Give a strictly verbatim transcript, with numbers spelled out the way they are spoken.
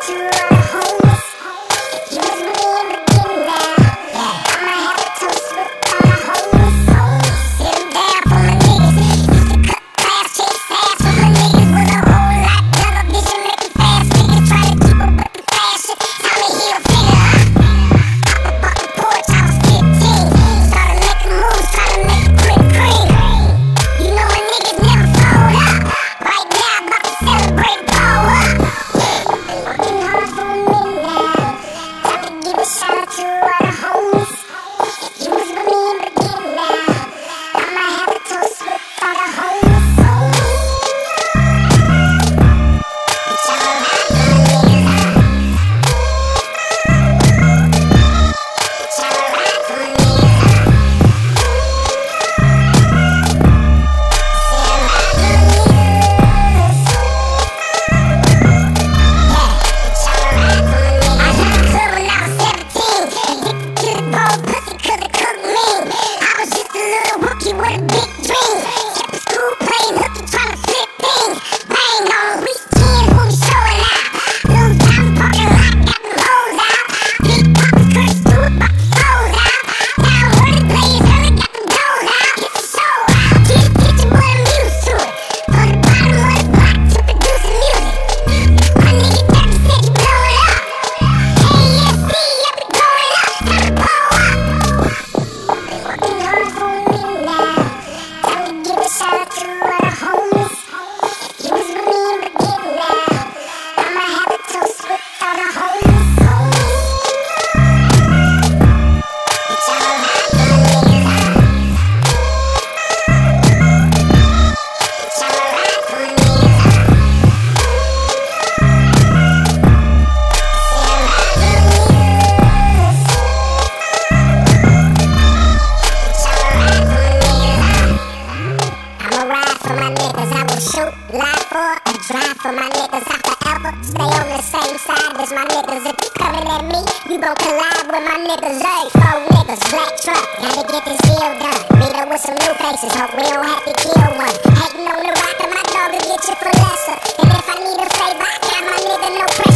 Drive for my niggas, I forever stay on the same side as my niggas. If you coming at me, you gon' collide with my niggas. Hey, four niggas, black truck, gotta get this deal done. Meet up with some new faces, hope we don't have to kill one. Hating on the rock, and my dog will get you for lesser. And if I need a favor, I got my nigga no pressure.